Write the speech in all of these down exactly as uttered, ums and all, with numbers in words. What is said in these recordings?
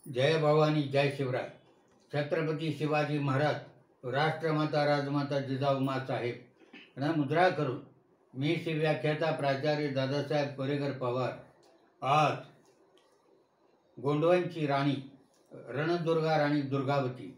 जय भवानी जय शिवराय. छत्रपती शिवाजी महाराज राष्ट्रमाता राजमाता जिजाऊ साहेब यांना मुद्रा करून मी शिवव्याख्याता प्राचार्य दादासाहेब कोरेकर पवार आज गोंडवांची राणी रणदुर्गा राणी दुर्गावती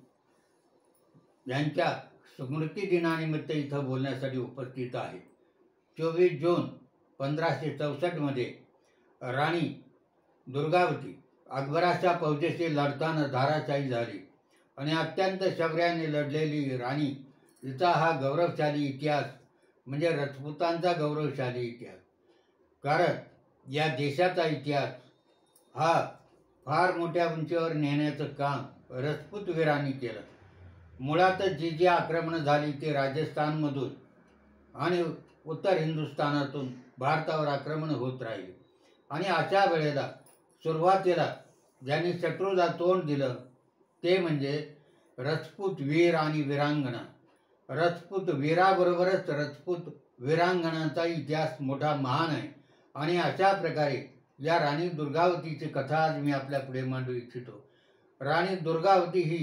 यांच्या स्मृती दिनानिमित्त इथं बोलण्यासाठी उपस्थित आहे. चोवीस जून पंधराशे चौसष्टमध्ये राणी दुर्गावती अकबराच्या फौजेशी लढताना धाराशायी झाली आणि अत्यंत शौर्याने लढलेली राणी हिचा हा गौरवशाली इतिहास म्हणजे राजपुतांचा गौरवशाली इतिहास. कारण या देशाचा इतिहास हा फार मोठ्या उंचीवर नेण्याचं काम राजपूत वीरांनी केलं. मुळातच जी जी आक्रमणं झाली ते राजस्थानमधून आणि उत्तर हिंदुस्थानातून भारतावर आक्रमण होत राहिली आणि अशा वेळेला सुरुवातीला ज्यांनी शत्रूला तोंड दिलं ते म्हणजे राजपूत वीर आणि वीरांगणा. राजपूत वीराबरोबरच राजपूत वीरांगणांचा इतिहास मोठा महान आहे आणि अशा प्रकारे या राणी दुर्गावतीची कथा आज मी आपल्या पुढे मांडू इच्छितो. राणी दुर्गावती ही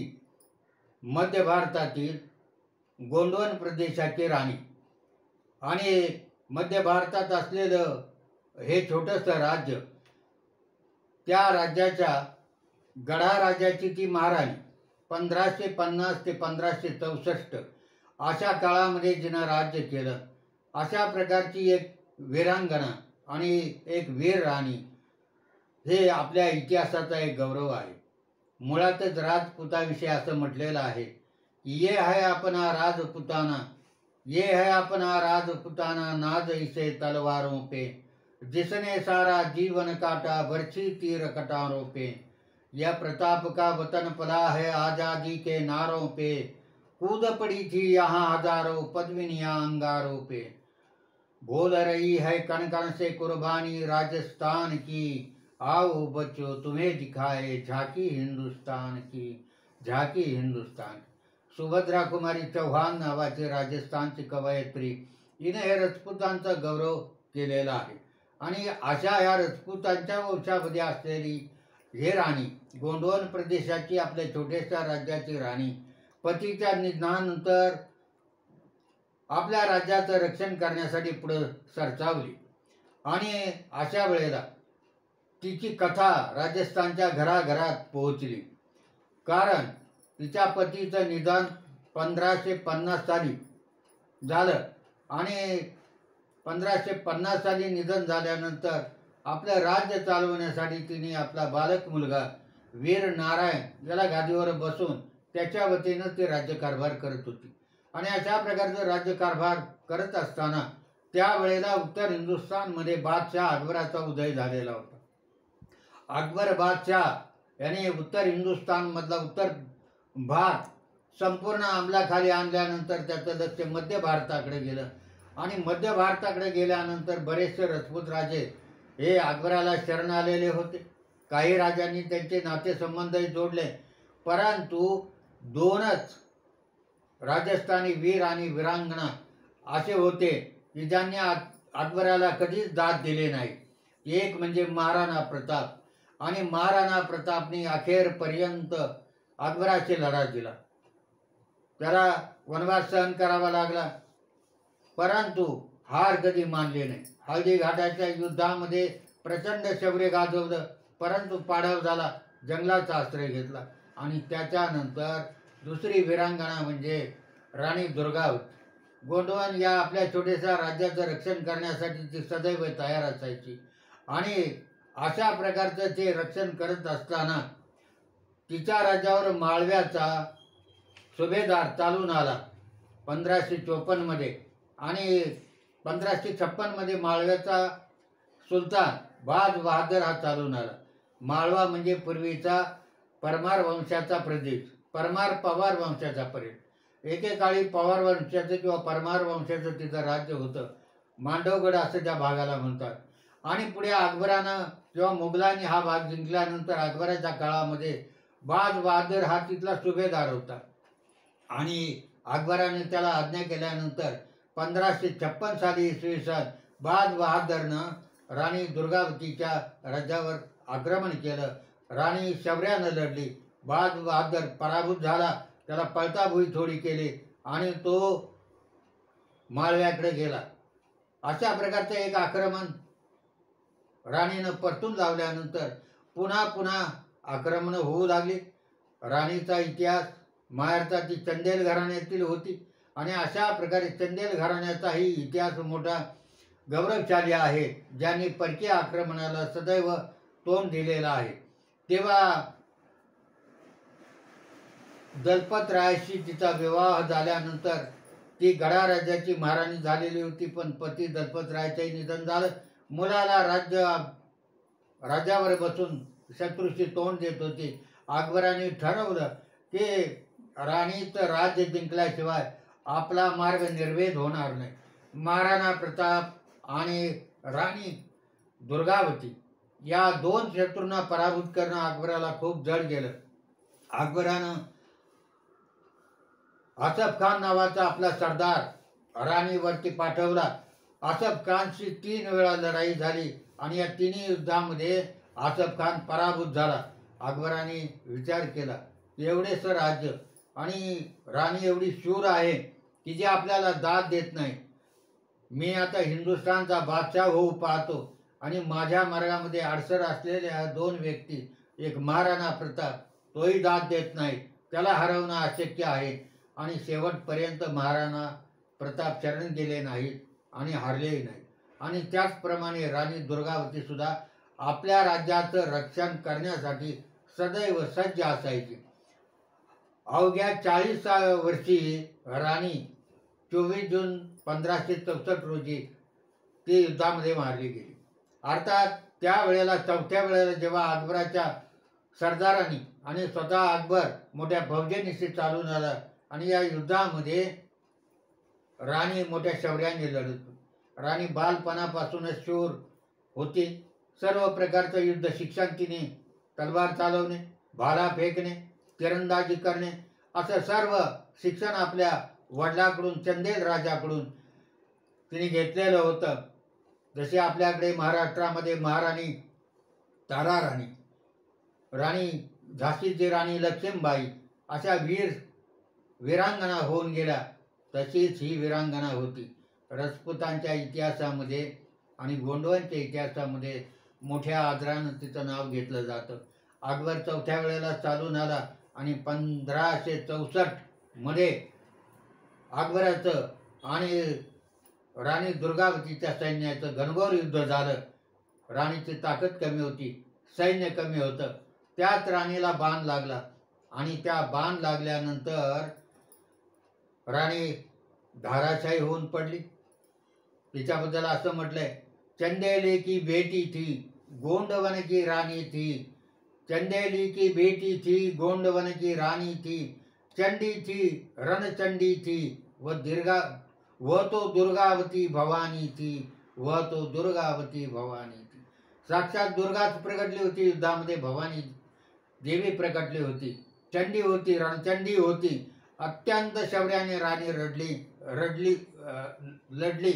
मध्य भारतातील गोंडवन प्रदेशाची राणी आणि मध्य भारतात असलेलं हे छोटंसं राज्य, त्या राज्याच्या गडाराजाची ती महाराणी पंधराशे पन्नास ते पंधराशे चौसष्ट अशा काळामध्ये जिनं राज्य केलं. अशा प्रकारची एक वीरांगणा आणि एक वीर राणी हे आपल्या इतिहासाचा एक गौरव आहे. मुळातच राजपुताविषयी असं म्हटलेलं आहे, ये है अपना राजपुताना, ये है अपना राजपुताना, नाज इसे तलवारों पे, जिसने सारा जीवन काटा बरछी तीर कटारों पे, यह प्रताप का वतन पला है आज़ादी के नारों पे, कूद पड़ी थी यहाँ हजारों पद्मिनियाँ अंगारों पे, बोल रही है कण कण से कुर्बानी राजस्थान की, आओ बच्चों तुम्हें दिखाए झांकी हिंदुस्तान की, झांकी हिंदुस्तान. सुभद्रा कुमारी चौहान नावाची राजस्थानची कवयित्री हिने हे राजपुतांचा गौरव केलेला आहे आणि अशा या राजपुतांच्या वंशामध्ये असलेली हे राणी गोंडवन प्रदेशाची आपल्या छोट्याशा राज्याची राणी पतीच्या निधनानंतर आपल्या राज्याचं रक्षण करण्यासाठी पुढे सरसावली आणि अशा वेळेला तिची कथा राजस्थानच्या घराघरात पोहोचली. कारण तिच्या पतीचं निधन पंधराशे पन्नास साली झालं आणि पंधराशे पन्नास साली निधन झाल्यानंतर आपलं राज्य चालवण्यासाठी तिने आपला बालक मुलगा वीर नारायण याला गादीवर बसून त्याच्या वतीनं ती राज्यकारभार करत होती आणि अशा प्रकारचं राज्यकारभार करत असताना त्यावेळेला उत्तर हिंदुस्थानमध्ये बादशाह अकबराचा उदय झालेला होता. अकबर बादशाह याने उत्तर हिंदुस्थानमधला उत्तर भाग संपूर्ण अंमलाखाली आणल्यानंतर त्याचं लक्ष मध्य भारताकडे गेलं आणि मध्य भारताकडे गेल्यानंतर बरेचसे राजपूत राजे हे अकबराला शरण आलेले होते. काही राजांनी त्यांचे नातेसंबंधही जोडले, परंतु दोनच राजस्थानी वीर आणि वीरांगणा असे होते की ज्यांनी अकबराला कधीच दाद दिले नाही. एक म्हणजे महाराणा प्रताप आणि महाराणा प्रतापने अखेरपर्यंत अकबराशी लढा दिला. त्याला वनवास सहन करावा लागला परंतु हार कधी मानली नाही. हळदी घाटाच्या युद्धामध्ये प्रचंड शौर्य गाजवलं परंतु पाडाव झाला, जंगलाचा आश्रय घेतला आणि त्याच्यानंतर दुसरी वीरांगणा म्हणजे राणी दुर्गावती. गोंडवन या आपल्या छोट्याशा राज्याचं रक्षण करण्यासाठी ती सदैव तयार असायची आणि अशा प्रकारचं ते रक्षण करत असताना तिच्या राज्यावर माळव्याचा सुभेदार चालून आला पंधराशे चोपन्नमध्ये आणि पंधराशे छप्पनमध्ये माळव्याचा सुलतान बाज बहादर हा चालून आला. माळवा म्हणजे पूर्वीचा परमार वंशाचा प्रदेश, परमार पवार वंशाचा प्रदेश. एकेकाळी पवार वंशाचं किंवा परमार वंशाचं तिथं राज्य होतं. मांडवगड असं त्या भागाला म्हणतात. आणि पुढे अकबरानं किंवा मुघलांनी हा भाग जिंकल्यानंतर अकबराच्या काळामध्ये बाज बहादर हा तिथला सुभेदार होता आणि अकबराने त्याला आज्ञा केल्यानंतर पंधराशे छप्पन साली इसवी सन बाज बहादरनं राणी दुर्गावतीच्या राज्यावर आक्रमण केलं राणी शौर्यानं लढली. बाज बहादर पराभूत झाला, त्याला पळताभुई थोडी केली आणि तो माळव्याकडे गेला. अशा प्रकारचं एक आक्रमण राणीनं परतून लावल्यानंतर पुन्हा पुन्हा आक्रमणं होऊ लागली. राणीचा इतिहास माहेरचा ती चंदेल घराण्यातील होती आणि अशा प्रकारे चंदेल घराण्याचाही इतिहास मोठा गौरवशाली आहे, ज्यांनी परकीय आक्रमणाला सदैव तोंड दिलेलं आहे. तेव्हा दलपतरायाशी तिचा विवाह झाल्यानंतर ती गडा राज्याची महाराणी झालेली होती, पण पती दलपतरायाचंही निधन झालं. मुलाला राज्य राज्यावर बसून शत्रूशी तोंड देत होती. अकबराने ठरवलं की राणीचं राज्य जिंकल्याशिवाय आपला मार्ग निर्वेद होणार नाही. महाराणा प्रताप आणि राणी दुर्गावती या दोन शत्रूंना पराभूत करणं अकबराला खूप जड गेलं. अकबरानं आसफ खान नावाचा आपला सरदार राणीवरती पाठवला. आसफ खानशी तीन वेळा लढाई झाली आणि या तिन्ही युद्धामध्ये आसफ खान पराभूत झाला. अकबराने विचार केला, एवढेच राज्य आणि राणी एवढी शूर आहे की जी आपल्याला दाद देत नाही. मी आता हिंदुस्थानचा बादशाह होऊ पाहतो आणि माझ्या मार्गामध्ये अडसर असलेल्या दोन व्यक्ती, एक महाराणा प्रताप, तोही दाद देत नाही. त्याला हरवणं अशक्य आहे. आणि शेवटपर्यंत महाराणा प्रताप शरण गेले नाहीत आणि हारलेही नाही. आणि त्याचप्रमाणे राणी दुर्गावती सुद्धा आपल्या राज्याचं रक्षण करण्यासाठी सदैव सज्ज असायची. अवघ्या चाळीसाव्या वर्षी राणी चोवीस जून पंधराशे चौसष्ट रोजी ती युद्धामध्ये मारली गेली. अर्थात त्यावेळेला चौथ्या वेळेला जेव्हा अकबराच्या सरदारांनी आणि स्वतः अकबर मोठ्या फौजेनिशी चालून आला आणि या युद्धामध्ये राणी मोठ्या शौर्याने लढत. राणी बालपणापासूनच शूर होती. सर्व प्रकारचं युद्ध शिक्षण तिने तलवार चालवणे, भाला फेकणे, तिरंदाजी करणे असं सर्व शिक्षण आपल्या वडिलांकडून, चंदेल राजाकडून तिने घेतलेलं होतं. जसे आपल्याकडे महाराष्ट्रामध्ये महाराणी तारा राणी, राणी झाशीची राणी लक्ष्मीबाई अशा वीर वीरांगना होऊन गेल्या, तशीच ही वीरांगना होती. राजपुतांच्या इतिहासामध्ये आणि गोंडवांच्या इतिहासामध्ये मोठ्या आदरानं तिचं नाव घेतलं जातं. अकबर चौथ्या वेळेला चालून आला आणि पंधराशे चौसष्ट मध्ये अकबराचं आणि राणी दुर्गावतीच्या सैन्याचं घनघोर युद्ध झालं. राणीची ताकद कमी होती, सैन्य कमी होतं. त्याच राणीला बाण लागला आणि त्या बाण लागल्यानंतर राणी धाराशायी होऊन पडली. तिच्याबद्दल असं म्हटलंय, चंदेली की बेटी थी, गोंडवन की रानी थी. चंदेली की बेटी थी, गोंडवन की रानी थी. चंडी थी, रणचंडी थी, व दुर्गा वह तो दुर्गावती भवानी थी. वह तो दुर्गावती भवानी थी. साक्षात दुर्गाच प्रकटली होती युद्धामध्ये. भवानी देवी प्रकटली होती. चंडी होती, रणचंडी होती. अत्यंत शौर्याने राणी रडली रडली लढली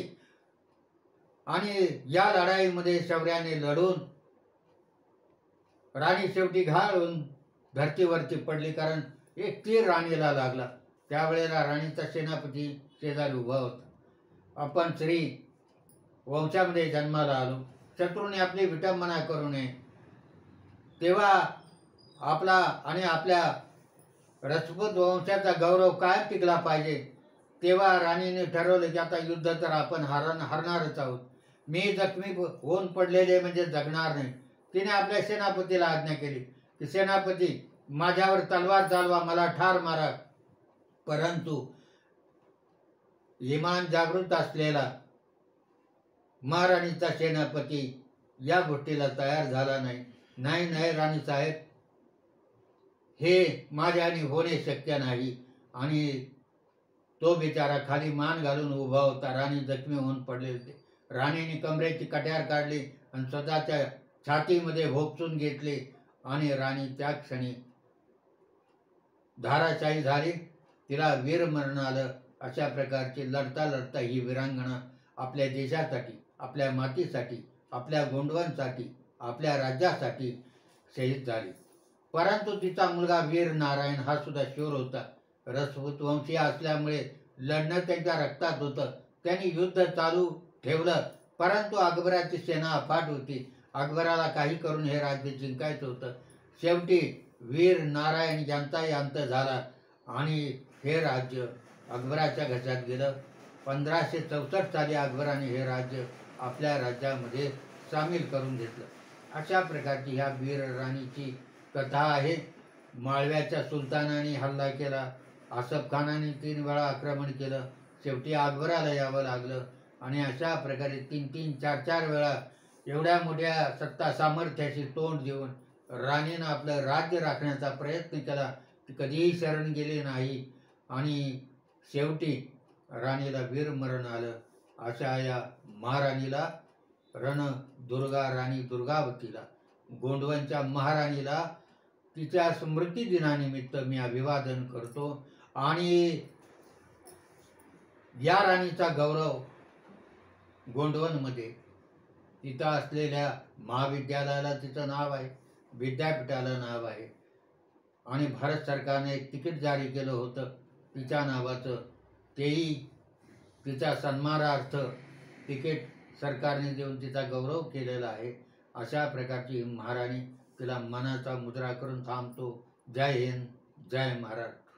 आणि या लढाईमध्ये शौर्याने लढून राणी शेवटी घाल होऊन धर्तीवरती पडली, कारण एक तीर राणीला लागला. त्यावेळेला राणीचा सेनापती शेजारी उभा होता. आपण श्री वंशामध्ये जन्माला आलो, शत्रूने आपली विटंबना करू नये, तेव्हा आपला आणि आपल्या राजपूत वंशाचा गौरव काय टिकला पाहिजे. तेव्हा राणीने ठरवलं की आता युद्ध तर आपण हार हरणारच आहोत. मी जखमी होऊन पडलेले म्हणजे जगणार नाही. तिने आपल्या सेनापतीला आज्ञा केली की सेनापती, माझ्यावर तलवार चालवा, मला ठार मारा. परंतु इमान जागृत असलेला महाराणीचा सेनापती या गोष्टीला तयार झाला नाही. नाही नाही राणी साहेब, हे माझ्याने होणे शक्य नाही. आणि तो बिचारा खाली मान घालून उभा होता. राणी जखमी होऊन पडले होते. राणीने कमरेची कट्यार काढली आणि स्वतःच्या छातीमध्ये भोगसून घेतली आणि राणी त्या क्षणी धाराशायी झाली. तिला वीरमरण आलं. अशा प्रकारची लढता लढता ही वीरांगणा आपल्या देशासाठी, आपल्या मातीसाठी, आपल्या गोंडवांसाठी, आपल्या राज्यासाठी शहीद झाली. परंतु तिचा मुलगा वीर नारायण हा सुद्धा शूर होता. रजपूत वंशीय असल्यामुळे लढणं त्यांच्या रक्तात होतं. त्यांनी युद्ध चालू ठेवलं, परंतु अकबराची सेना अफाट होती. अकबराला काही करून हे राज्य जिंकायचं होतं. शेवटी वीर नारायण यांचाही अंत झाला आणि हे राज्य अकबराच्या घशात गेलं. पंधराशे चौसष्ट साली अकबराने हे राज्य आपल्या राज्यामध्ये सामील करून घेतलं. अशा प्रकारची ह्या वीर राणीची कथा आहे. माळव्याच्या सुलतानाने हल्ला केला, आसफ खानाने तीन वेळा आक्रमण केलं, शेवटी अकबराला यावं लागलं आणि अशा प्रकारे तीन तीन चार चार वेळा एवढ्या मोठ्या सत्ता सामर्थ्याशी तोंड देऊन राणीनं आपलं राज्य राखण्याचा प्रयत्न केला. ती कधीही शरण गेली नाही आणि शेवटी राणीला वीरमरण आलं. अशा या महाराणीला, रण दुर्गा राणी दुर्गावतीला, गोंडवनच्या महाराणीला तिच्या स्मृती दिनानिमित्त मी अभिवादन करतो. आणि या राणीचा गौरव गोंडवनमध्ये तिथं असलेल्या महाविद्यालयाला तिचं नाव आहे, विद्यापीठाला नाव आहे आणि भारत सरकारने एक तिकीट जारी केलं होतं तिच्या नावाचं. तेही तिच्या सन्मानार्थ तिकीट सरकारने देऊन तिचा गौरव केलेला आहे. अशा प्रकारची महाराणी, तिला मनाचा मुद्रा करून थांबतो. जय हिंद, जय महाराष्ट्र.